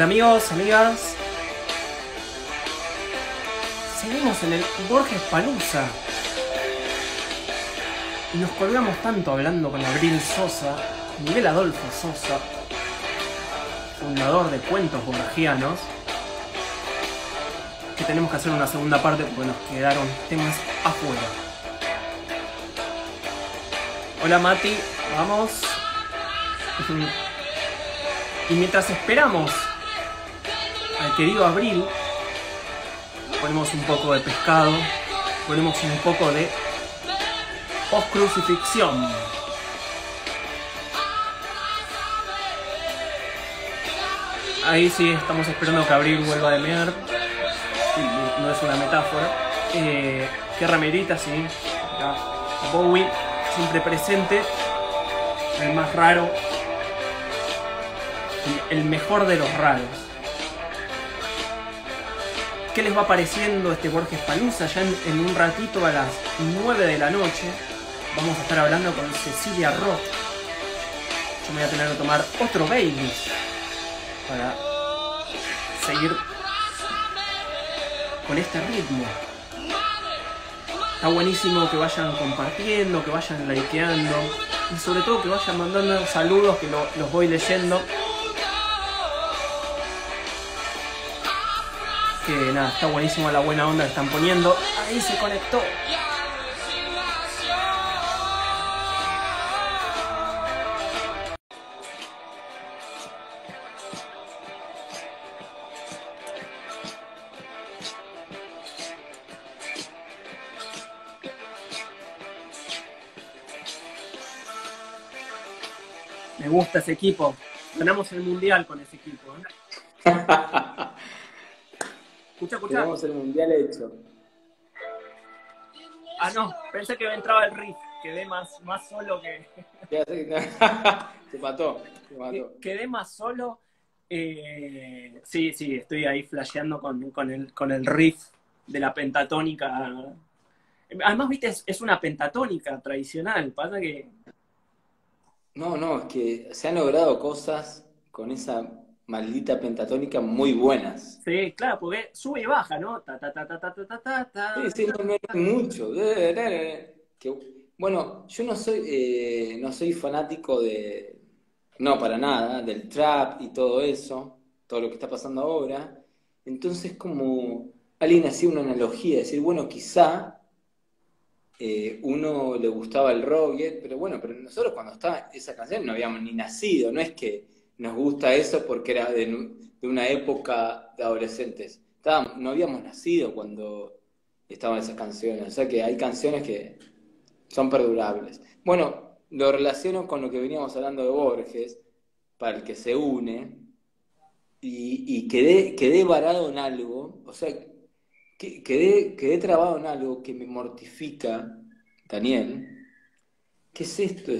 Hola amigos, amigas. Seguimos en el Borges Palusa. Y nos colgamos tanto hablando con Abril Sosa, Miguel Adolfo Sosa, fundador de Cuentos Borgianos, que tenemos que hacer una segunda parte porque nos quedaron temas afuera. Hola Mati, vamos. Y mientras esperamos al querido Abril, ponemos un poco de pescado, ponemos un poco de post-crucifixión. Ahí sí, estamos esperando que Abril vuelva de mear. Sí, no es una metáfora. Qué ramerita, sí. Acá, Bowie, siempre presente. El más raro. El mejor de los raros. ¿Qué les va pareciendo este Borges Palusa? Ya en un ratito a las 9 de la noche vamos a estar hablando con Cecilia Roth. Yo me voy a tener que tomar otro Baileys para seguir con este ritmo. Está buenísimo que vayan compartiendo, que vayan likeando y sobre todo que vayan mandando saludos, que los voy leyendo. Que nada, está buenísimo la buena onda que están poniendo. Ahí se conectó. Me gusta ese equipo. Ganamos el mundial con ese equipo, ¿eh? Escucha. Tenemos el mundial hecho. Ah, no, pensé que entraba el riff. Quedé más solo que... Te mató. Quedé más solo. Sí, estoy ahí flasheando con el riff de la pentatónica. Además, viste, es una pentatónica tradicional. Pasa que... No, es que se han logrado cosas con esa maldita pentatónica muy buenas. Sí, claro, porque sube y baja, ¿no? Ta, ta, ta, ta, ta, ta, ta, ta, Sí, no es mucho. Bueno, yo no soy fanático de, no, para nada, del trap y todo eso, todo lo que está pasando ahora. Entonces, como alguien hacía una analogía, decir, bueno, quizá uno le gustaba el rock, pero pero nosotros cuando estaba esa canción no habíamos ni nacido, no es que nos gusta eso porque era de una época de adolescentes. No habíamos nacido cuando estaban esas canciones, o sea que hay canciones que son perdurables. Bueno, lo relaciono con lo que veníamos hablando de Borges, para el que se une, y quedé varado en algo, o sea, quedé trabado en algo que me mortifica, Daniel. ¿Qué es esto?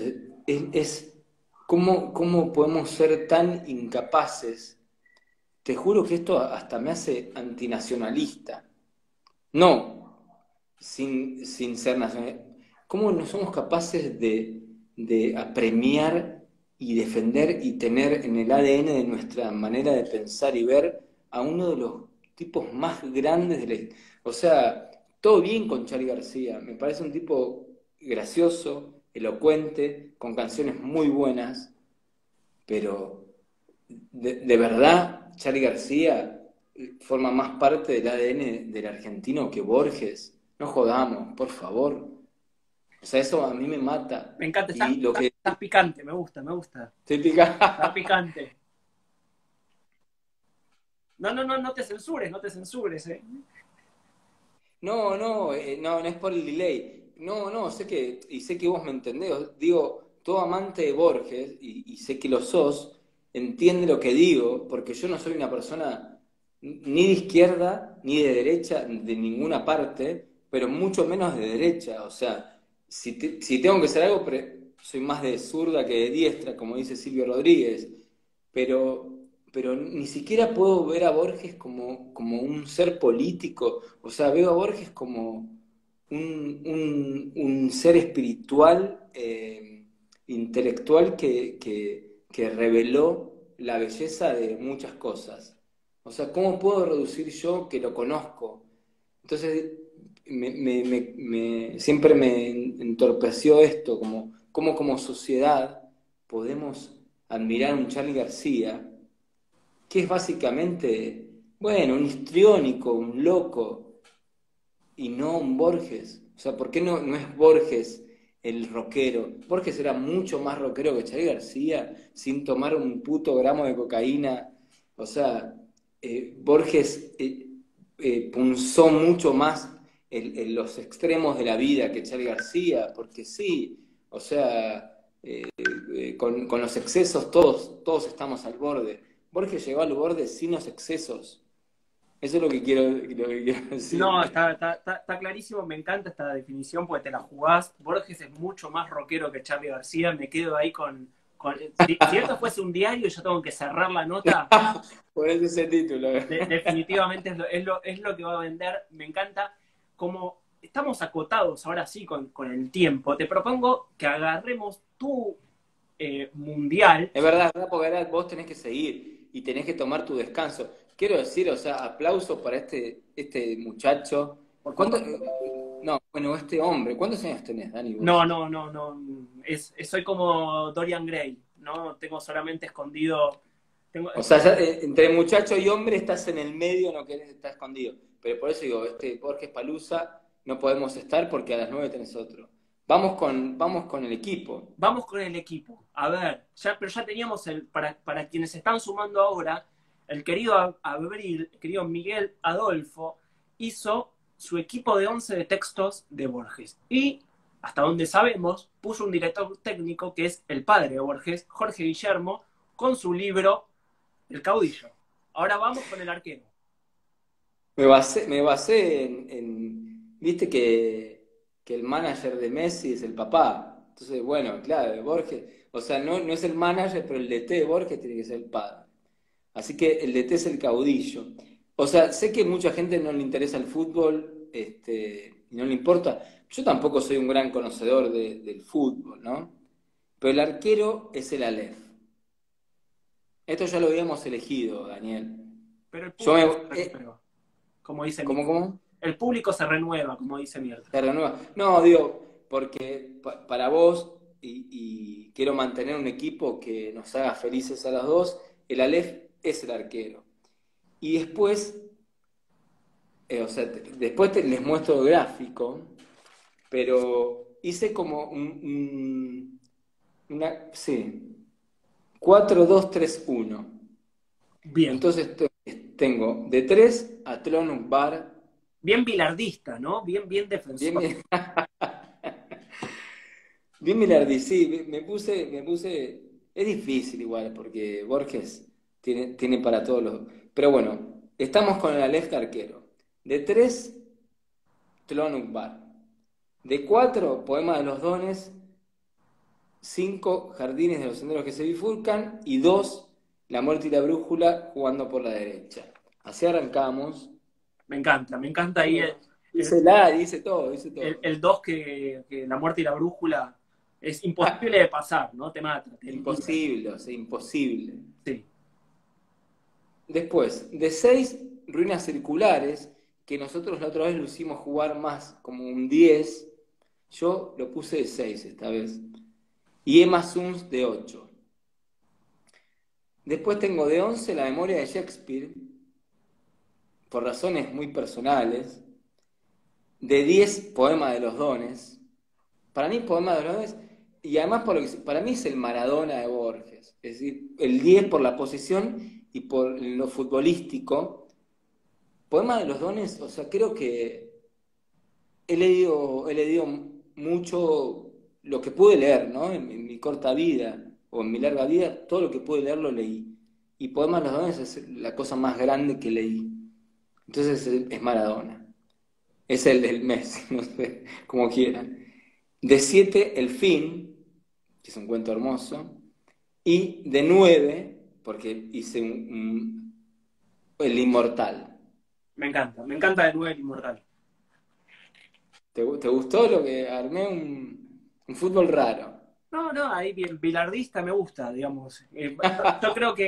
¿Cómo podemos ser tan incapaces? Te juro que esto hasta me hace antinacionalista. No, sin ser nacionalista. ¿Cómo no somos capaces de apremiar y defender y tener en el ADN de nuestra manera de pensar y ver a uno de los tipos más grandes de la... O sea, todo bien con Charly García. Me parece un tipo gracioso, elocuente, con canciones muy buenas, pero de verdad, Charly García forma más parte del ADN del argentino que Borges. No jodamos, por favor. O sea, eso a mí me mata. Me encanta, Y lo que... estás picante, me gusta. Te Está pica. picante. No te censures, ¿eh? No, no es por el delay. No, sé que vos me entendés. Digo, todo amante de Borges, y sé que lo sos, entiende lo que digo, porque yo no soy una persona ni de izquierda, ni de derecha, de ninguna parte, pero mucho menos de derecha. O sea, si tengo que hacer algo, soy más de zurda que de diestra, como dice Silvio Rodríguez, pero, pero ni siquiera puedo ver a Borges como un ser político. O sea, veo a Borges como un ser espiritual, intelectual que reveló la belleza de muchas cosas. O sea, ¿cómo puedo reducir yo que lo conozco? Entonces, siempre me entorpeció esto, como sociedad podemos admirar a un Charly García, que es básicamente, bueno, un histriónico, un loco, y no un Borges. O sea, ¿por qué no es Borges el rockero? Borges era mucho más rockero que Charly García, sin tomar un puto gramo de cocaína. O sea, Borges punzó mucho más los extremos de la vida que Charly García, porque sí, o sea, con los excesos todos estamos al borde. Borges llegó al borde sin los excesos. Eso es lo que quiero No, decir. está clarísimo, me encanta esta definición porque te la jugás. Borges es mucho más rockero que Charly García, me quedo ahí si esto fuese un diario y yo tengo que cerrar la nota, Por eso ese título. definitivamente es lo que va a vender. Me encanta. Como estamos acotados ahora sí con el tiempo, te propongo que agarremos tu mundial. Es verdad, porque ahora vos tenés que seguir y tenés que tomar tu descanso. Quiero decir, o sea, aplauso para este muchacho. Por ¿Cuánto? favor. No, bueno, este hombre, ¿cuántos años tenés, Dani, No, vos? no, no, no. Soy como Dorian Gray, ¿no? Tengo solamente escondido. Tengo, O sea, entre muchacho y hombre estás en el medio, no querés estar escondido. Pero por eso digo, Borges Palusa no podemos estar porque a las 9 tenés otro. Vamos con el equipo. Vamos con el equipo. A ver, pero ya teníamos para quienes se están sumando ahora, el querido Abril, el querido Miguel Adolfo, hizo su equipo de 11 de textos de Borges. Y, hasta donde sabemos, puso un director técnico que es el padre de Borges, Jorge Guillermo, con su libro El caudillo. Ahora vamos con el arquero. Me basé viste que el manager de Messi es el papá. Entonces, bueno, claro, de Borges, o sea, no es el manager, pero el DT de Borges tiene que ser el padre. Así que el DT es el caudillo. O sea, sé que mucha gente no le interesa el fútbol, y no le importa. Yo tampoco soy un gran conocedor del fútbol, ¿no? Pero el arquero es el Aleph. Esto ya lo habíamos elegido, Daniel. Pero el Yo me, público se renueva, como dice ¿cómo, Mirta. cómo? El público se renueva, como dice Mirta. Se renueva. No, digo, porque para vos, y quiero mantener un equipo que nos haga felices a los dos, el Aleph es el arquero. Y después, o sea, les muestro el gráfico, pero hice como sí, 4-2-3-1. Bien. Entonces tengo de 3 a Tronum Bar, Bien bilardista, ¿no? Bien bien, defensor. bien, bien Milardi, sí, me puse, es difícil igual, porque Borges tiene para todos los... Pero bueno, estamos con el Aleph de arquero. De 3 Tlon Bar. De 4 Poema de los Dones. 5 Jardines de los Senderos que se bifurcan. Y 2 La Muerte y la Brújula jugando por la derecha. Así arrancamos. Me encanta ahí Dice la, dice todo, dice todo. el 2 que la muerte y la brújula es imposible de pasar, ¿no? Te mata, te liquida. Imposible, o sea, imposible. Sí, Después, de 6 ruinas circulares, que nosotros la otra vez lo hicimos jugar más como un 10, yo lo puse de 6 esta vez. Y Emma Suns de 8. Después tengo de 11 la memoria de Shakespeare, por razones muy personales. De 10 Poema de los Dones. Para mí Poema de los Dones, y además para mí es el Maradona de Borges. Es decir, el 10 por la posición y por lo futbolístico. Poema de los Dones, o sea, creo que he leído mucho lo que pude leer, ¿no? En mi corta vida o en mi larga vida, todo lo que pude leer lo leí. Y Poema de los Dones es la cosa más grande que leí. Entonces es Maradona. Es el del mes, no sé, como quieran. De 7 El Fin, que es un cuento hermoso. Y de 9 porque hice El Inmortal. me encanta de nuevo el inmortal. ¿Te gustó lo que armé? Un fútbol raro. No, no, ahí bien, bilardista me gusta, digamos. Yo creo que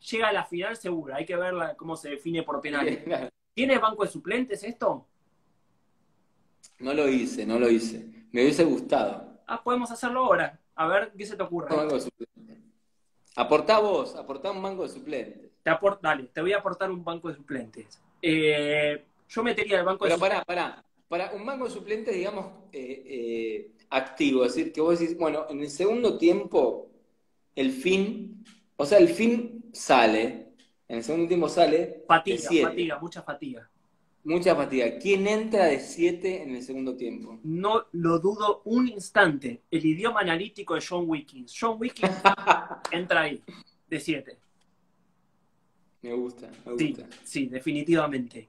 llega a la final seguro. Hay que ver cómo se define por penales. ¿Tienes banco de suplentes esto? No lo hice, no lo hice. Me hubiese gustado. Ah, podemos hacerlo ahora. A ver qué se te Un ocurre. banco de suplentes. Aportá vos, aportá un banco de suplentes. Dale, te voy a aportar un banco de suplentes. Yo metería el banco de Pero suplentes. para un banco de suplentes, digamos, activo, es decir, que vos decís, bueno, en el segundo tiempo, el fin sale, en el segundo tiempo sale de Fatiga, 7, mucha fatiga. mucha fatiga. ¿Quién entra de 7 en el segundo tiempo? No lo dudo un instante. El idioma analítico de John Wickens. John Wickens entra ahí, de 7. Me gusta, me Sí, gusta. sí, definitivamente.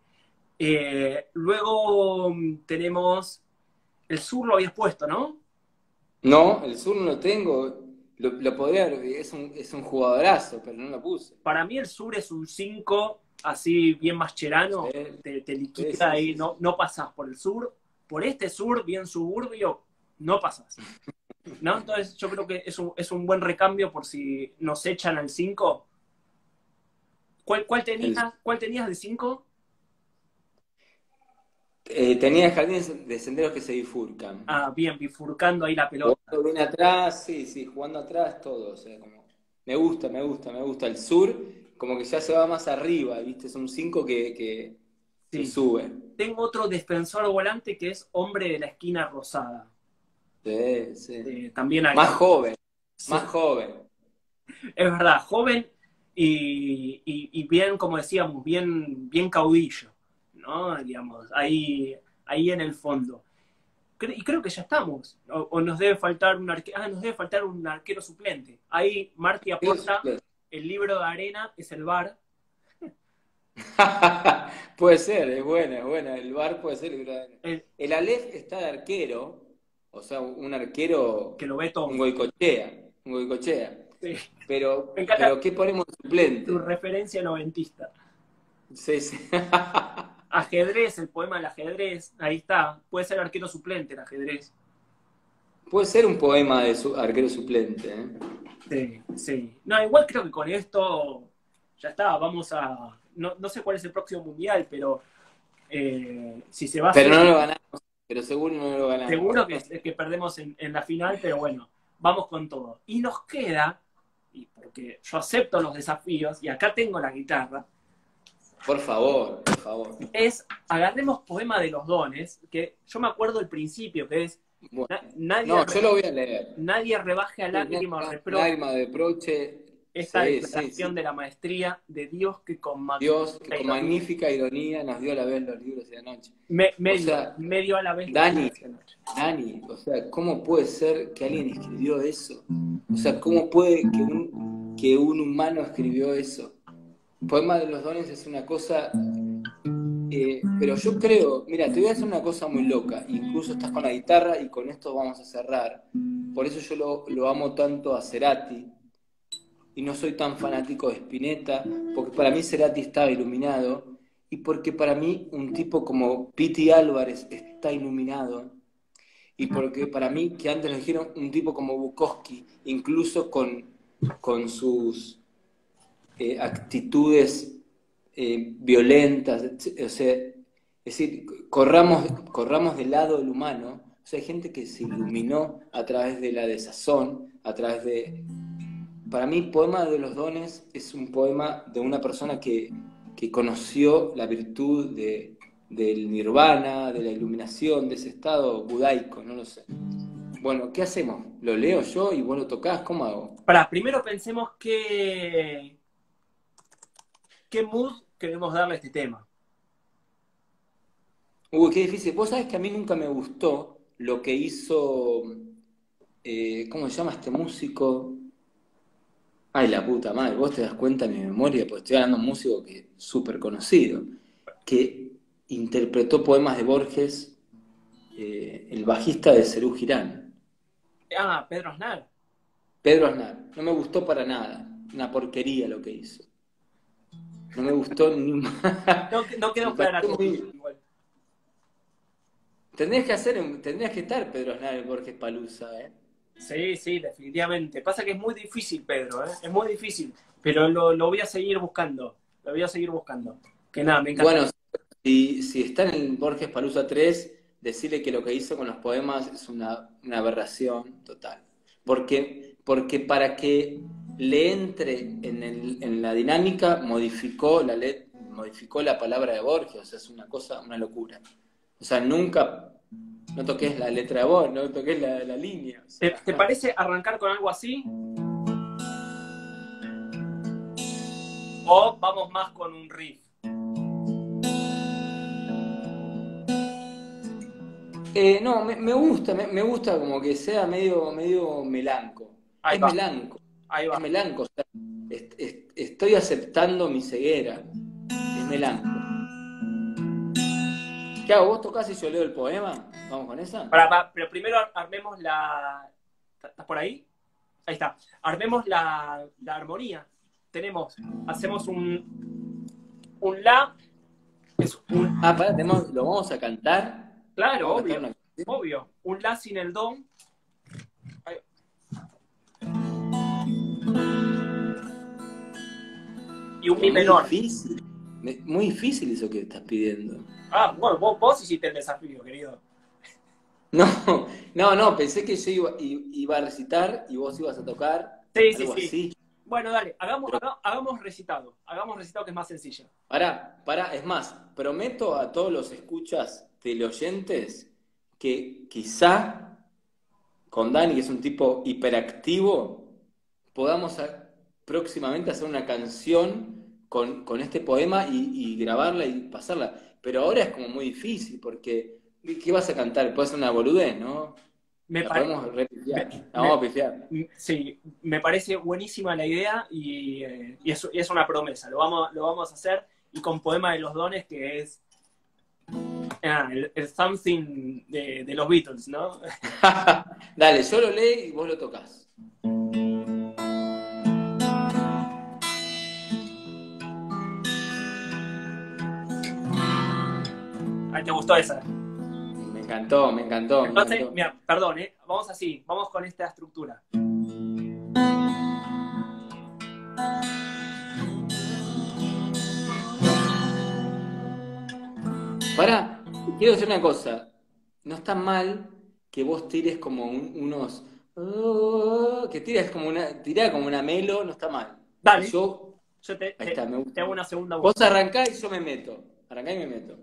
Luego tenemos. El sur lo habías puesto, ¿no? No, el sur no lo tengo, lo podría, es un jugadorazo, pero no lo puse. Para mí el sur es un 5 así bien mascherano. Sí, Te sí, liquida sí, ahí, sí, sí. no, no pasás por el sur. Por este sur bien suburbio, no pasás. ¿No? Entonces yo creo que es un buen recambio por si nos echan al 5. El ¿Cuál tenías de 5? Tenía jardines de senderos que se bifurcan. Ah, bien, bifurcando ahí la pelota. Jugando bien atrás, sí, sí, jugando atrás todo. O sea, como, me gusta, me gusta, me gusta. El sur, como que ya se va más arriba, ¿viste? Es un 5 que Sí. sube. Tengo otro defensor volante que es hombre de la esquina rosada. Sí, sí. También Más acá. joven, Sí, más joven. es verdad, joven y bien, como decíamos, bien caudillo, ¿no? Digamos, ahí en el fondo. Y creo que ya estamos. O nos debe faltar un arquero. Ah, nos debe faltar un arquero suplente. Ahí Marty aporta el libro de arena, es el VAR. Puede ser, es buena, es buena. El VAR puede ser. El, El Aleph está de arquero, o sea, un arquero, que lo ve todo. un goicochea, un goicochea. Sí. Me Pero encanta ¿qué ponemos de tu suplente? referencia noventista. Sí, sí. Ajedrez, el poema del ajedrez, ahí está. Puede ser arquero suplente el ajedrez. Puede ser un poema de arquero suplente, ¿eh? Sí, sí. No, igual creo que con esto ya está. Vamos a. No, no sé cuál es el próximo mundial, pero si se va a Pero hacer, no lo ganamos, pero seguro no lo ganamos. seguro que perdemos en la final, pero bueno, vamos con todo. Y nos queda, y porque yo acepto los desafíos, y acá tengo la guitarra, Por favor, por favor. es agarremos poema de los dones, que yo me acuerdo el principio, que es Bueno, nadie, no, yo lo voy a leer. nadie rebaje a lágrima o reproche Lágrima de Proche. esta Sí, sí, declaración sí. de la maestría de Dios que con Dios, que magnífica con ironía magnífica ironía nos dio a la vez los libros de la noche. O medio, sea, medio a la vez los Dani, libros de la noche. Dani, o sea, ¿cómo puede ser que alguien escribió eso? O sea, ¿cómo puede que un humano escribió eso? Poema de los dones es una cosa, pero yo creo, mira, te voy a hacer una cosa muy loca, incluso estás con la guitarra y con esto vamos a cerrar, por eso yo lo amo tanto a Cerati y no soy tan fanático de Spinetta, porque para mí Cerati estaba iluminado y porque para mí un tipo como Piti Álvarez está iluminado y porque para mí, que antes lo dijeron, un tipo como Bukowski, incluso con sus actitudes violentas, o sea, es decir, corramos del lado del humano, o sea, hay gente que se iluminó a través de la desazón, a través de... Para mí, Poema de los Dones es un poema de una persona que conoció la virtud del nirvana, de la iluminación, de ese estado budaico, no lo sé. Bueno, ¿qué hacemos? ¿Lo leo yo y vos lo tocás? ¿Cómo hago? Primero pensemos qué mood queremos darle a este tema. Uy, qué difícil. Vos sabés que a mí nunca me gustó lo que hizo, ¿cómo se llama este músico? Ay, la puta madre, vos te das cuenta de mi memoria, porque estoy hablando de un músico que es súper conocido, que interpretó poemas de Borges, el bajista de Serú Girán, Ah, Pedro Aznar. Pedro Aznar. No me gustó para nada, una porquería lo que hizo. No me gustó ni un... No quedó Me clara pareció tu muy... igual. Tendrías que estar Pedro Aznar en Borges Palusa, ¿eh? Sí, sí, definitivamente. Pasa que es muy difícil, Pedro, ¿eh? Es muy difícil, pero lo voy a seguir buscando. Lo voy a seguir buscando. Que nada, me Bueno, encantaría. si está en el Borges Palusa 3, decirle que lo que hizo con los poemas es una aberración total. Porque para que le entre en la dinámica, modificó la palabra de Borges, o sea, es una cosa, una locura. O sea, nunca, no toques la letra de Borges, no toques la línea. O sea, ¿Te parece arrancar con algo así? ¿O vamos más con un riff? no, me gusta como que sea medio melanco. Ahí Es va, melanco, ahí es va. melanco. O sea, estoy aceptando mi ceguera. Es melanco. ¿Qué hago? ¿Vos tocás y yo leo el poema? ¿Vamos con esa? Pero primero armemos la... ¿Estás por ahí? Ahí está. Armemos la armonía. Hacemos un la, es un, Ah, pará, lo vamos a cantar. claro, Vamos a cantar obvio, una canción. obvio. Un la sin el do. Ahí- Y un Pero mi menor. muy difícil eso que estás pidiendo. Ah, bueno, vos hiciste el desafío, querido. No, no, pensé que yo iba a recitar y vos ibas a tocar Sí, sí, algo sí. así. Bueno, dale, Pero hagamos recitado. Hagamos recitado que es más sencillo. pará, es más, prometo a todos los escuchas teleoyentes que quizá con Dani, que es un tipo hiperactivo, podamos próximamente hacer una canción con este poema y grabarla y pasarla. Pero ahora es como muy difícil, porque ¿qué vas a cantar? Puede ser una boludez, ¿no? Me La pare- podemos repifiar, me- la me- vamos a pifiar. sí, me parece buenísima la idea y es una promesa. Lo vamos a hacer y con Poema de los Dones, que es el something de los Beatles, ¿no? Dale, yo lo leí y vos lo tocas. Ay, ¿te gustó esa? Me encantó, me encantó, me Entonces, encantó. mira, perdón, vamos así, vamos con esta estructura. Pará, quiero decir una cosa. No está mal que vos tires como unos. Que tires como tirá como una melo, no está mal. Y Dale, yo. yo Ahí está, me te gusta. hago una segunda Vos voz. arrancá y yo me meto. Arrancá y me meto.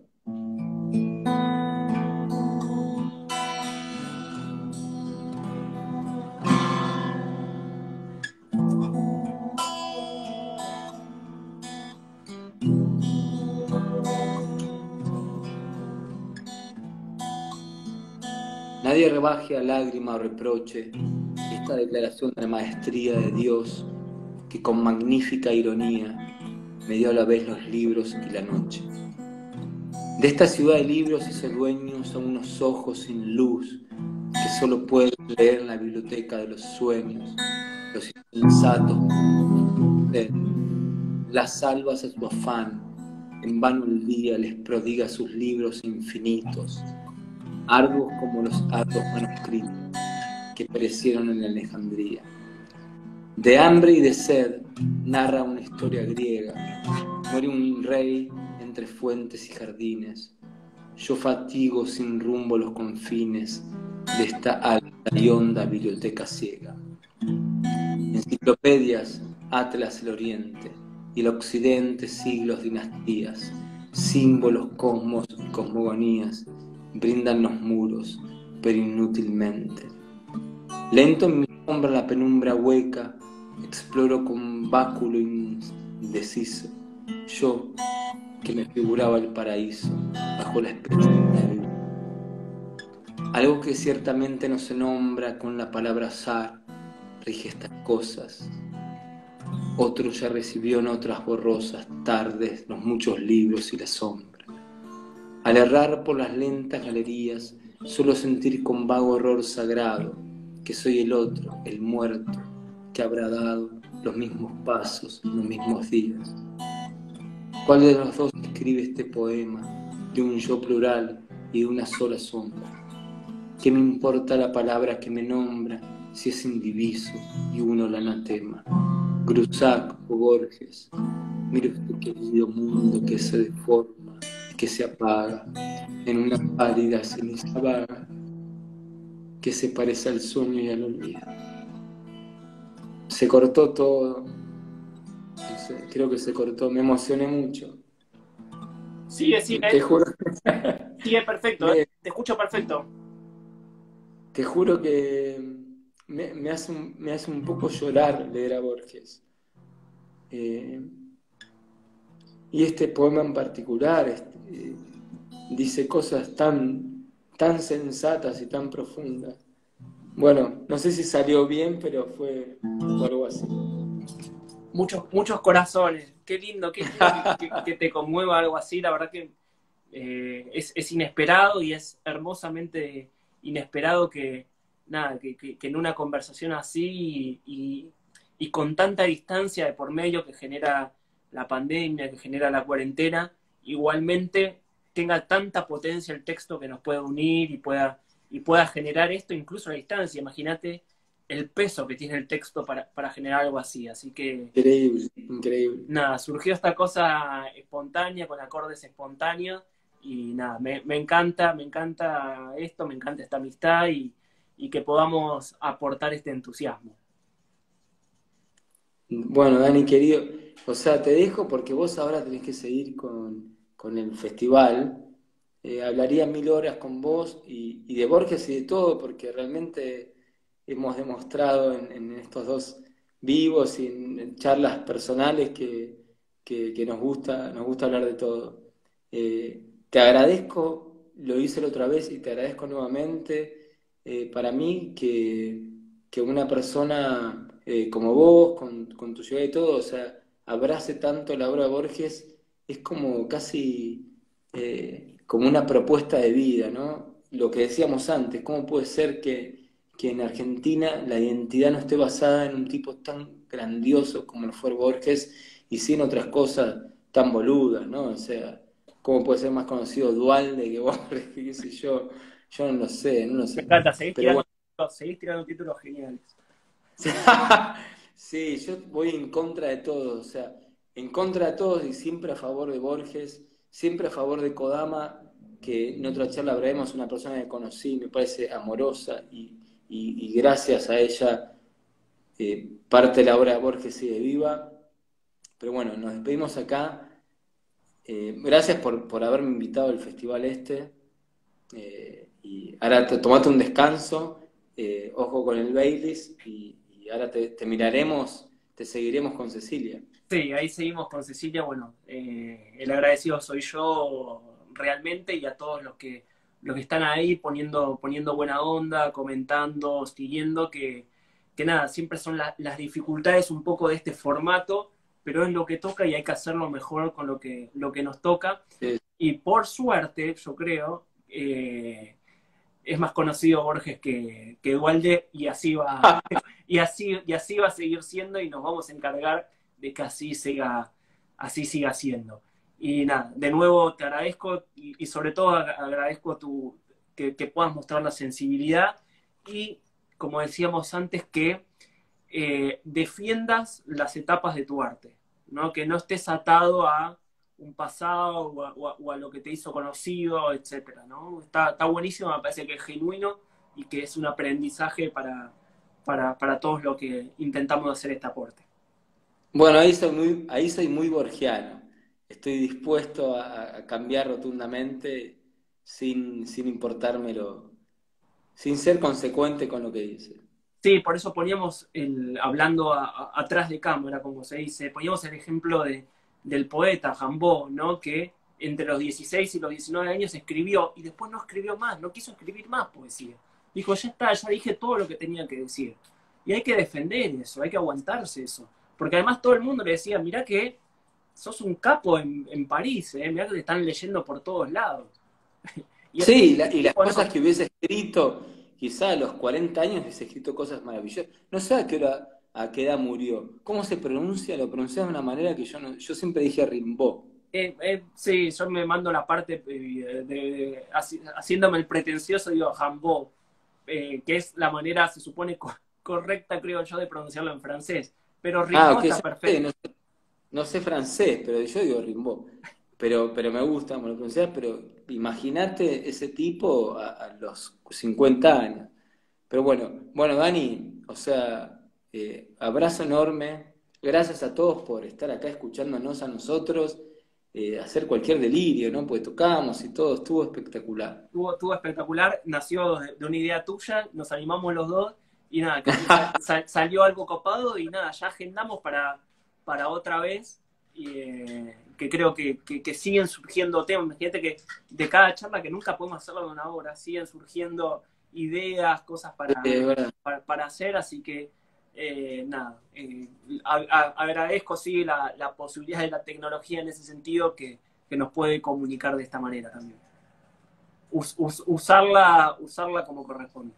Nadie rebaje a lágrima o reproche esta declaración de la maestría de Dios que con magnífica ironía me dio a la vez los libros y la noche. De esta ciudad de libros hice dueños a unos ojos sin luz que solo pueden leer en la biblioteca de los sueños, los insensatos, las salvas a su afán, en vano el día les prodiga sus libros infinitos, arduos como los arduos manuscritos que perecieron en la Alejandría. De hambre y de sed narra una historia griega, muere un rey entre fuentes y jardines. Yo fatigo sin rumbo los confines de esta alta y honda biblioteca ciega. Enciclopedias, atlas el oriente, y el occidente siglos, dinastías, símbolos, cosmos y cosmogonías, brindan los muros, pero inútilmente. Lento en mi sombra la penumbra hueca, exploro con báculo indeciso, yo que me figuraba el paraíso bajo la esperanza de vivir. Algo que ciertamente no se nombra con la palabra azar rige estas cosas. Otro ya recibió en otras borrosas tardes los muchos libros y la sombra. Al errar por las lentas galerías, suelo sentir con vago horror sagrado que soy el otro, el muerto, que habrá dado los mismos pasos, los mismos días. ¿Cuál de los dos escribe este poema de un yo plural y de una sola sombra? ¿Qué me importa la palabra que me nombra si es indiviso y uno la anatema. Grusac o Borges, mire usted querido mundo que se deforma, que se apaga en una pálida ceniza vaga, que se parece al sueño y al olvido. Se cortó todo, no sé, creo que se cortó, me emocioné mucho. Sigue, sigue, Te juro, sigue perfecto, te escucho perfecto. te juro que me hace un poco llorar leer a Borges. Y este poema en particular dice cosas tan sensatas y tan profundas. Bueno, no sé si salió bien, pero fue algo así. Muchos corazones. Qué lindo que te conmueva algo así. La verdad que es inesperado y es hermosamente inesperado que, nada, que en una conversación así y con tanta distancia de por medio que genera la pandemia, que genera la cuarentena, igualmente tenga tanta potencia el texto que nos pueda unir y pueda generar esto incluso a distancia. Imagínate el peso que tiene el texto para generar algo así. Así que, Increíble, increíble. nada, surgió esta cosa espontánea, con acordes espontáneos, y nada, me encanta esto, me encanta esta amistad y que podamos aportar este entusiasmo. Bueno, Dani, querido, o sea, te dejo porque vos ahora tenés que seguir con el festival. Hablaría 1000 horas con vos y de Borges y de todo, porque realmente hemos demostrado en estos dos vivos y en charlas personales que nos gusta hablar de todo. Te agradezco, lo hice la otra vez y te agradezco nuevamente. Para mí que una persona como vos, con tu ciudad y todo, o sea, abrace tanto la obra de Borges, es como casi como una propuesta de vida, ¿no? Lo que decíamos antes, ¿cómo puede ser que en Argentina la identidad no esté basada en un tipo tan grandioso como lo fue Borges y sin otras cosas tan boludas, ¿no? O sea, ¿cómo puede ser más conocido Dualde que Borges, qué sé yo? Yo no lo sé, no lo Me sé. encanta, Pero bueno. seguís tirando títulos geniales. Sí, yo voy en contra de todos, o sea, en contra de todos y siempre a favor de Borges, siempre a favor de Kodama, que en otra charla hablaremos, una persona que conocí, me parece amorosa y gracias a ella parte de la obra de Borges sigue viva. Pero bueno, nos despedimos acá. Gracias por haberme invitado al festival este. Y ahora tomate un descanso, ojo con el Baileys y ahora te miraremos, te seguiremos con Cecilia. Sí, ahí seguimos con Cecilia. Bueno, el agradecido soy yo realmente y a todos los que están ahí poniendo buena onda, comentando, siguiendo, que nada, siempre son las dificultades un poco de este formato, pero es lo que toca y hay que hacerlo mejor con lo que nos toca. Sí. Y por suerte, yo creo, es más conocido Borges que Dualde y así va, y así va a seguir siendo y nos vamos a encargar de que así siga siendo. Y nada, de nuevo te agradezco y sobre todo agradezco que puedas mostrar la sensibilidad y, como decíamos antes, que defiendas las etapas de tu arte, ¿no? Que no estés atado a un pasado o a lo que te hizo conocido, etcétera, ¿no? Está buenísimo, me parece que es genuino y que es un aprendizaje para todos los que intentamos hacer este aporte. Bueno, ahí soy muy borgiano. Estoy dispuesto a cambiar rotundamente sin importármelo, sin ser consecuente con lo que dice. Sí, por eso poníamos, hablando atrás de cámara, como se dice, poníamos el ejemplo del poeta Rimbaud, ¿no? Que entre los 16 y los 19 años escribió y después no escribió más, no quiso escribir más poesía. Dijo, ya está, ya dije todo lo que tenía que decir. Y hay que defender eso, hay que aguantarse eso. Porque además todo el mundo le decía, mirá que sos un capo en París, mirá que te están leyendo por todos lados. Y él Sí, y las dijo, no, cosas que hubiese escrito, quizá a los 40 años hubiese escrito cosas maravillosas. No sé a qué edad murió. ¿Cómo se pronuncia? Lo pronuncia de una manera que yo siempre dije Rimbaud. sí, yo me mando la parte haciéndome el pretencioso, digo, Rimbaud, que es la manera, se supone, correcta, creo yo, de pronunciarlo en francés. Pero Ah, Rimbaud ok, está ya sé, perfecto. no sé francés, pero yo digo Rimbaud. Pero me gusta, me lo pronunciás, pero imagínate ese tipo a los 50 años. Pero bueno, Dani, o sea, abrazo enorme. Gracias a todos por estar acá escuchándonos a nosotros, hacer cualquier delirio, ¿no? Pues tocamos y todo, estuvo espectacular. Estuvo espectacular, nació de una idea tuya, nos animamos los dos y nada, creo que salió algo copado y nada, ya agendamos para otra vez y que creo que siguen surgiendo temas. Imagínate que de cada charla que nunca podemos hacerlo de una hora, siguen surgiendo ideas, cosas ¿Verdad? para hacer, así que nada, agradezco sí la posibilidad de la tecnología en ese sentido que nos puede comunicar de esta manera también. Usarla como corresponde.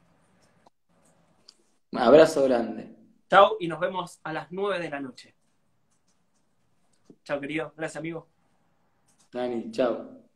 Abrazo grande. Chao y nos vemos a las 9 de la noche. Chao, querido. Gracias, amigo. Dani, chao.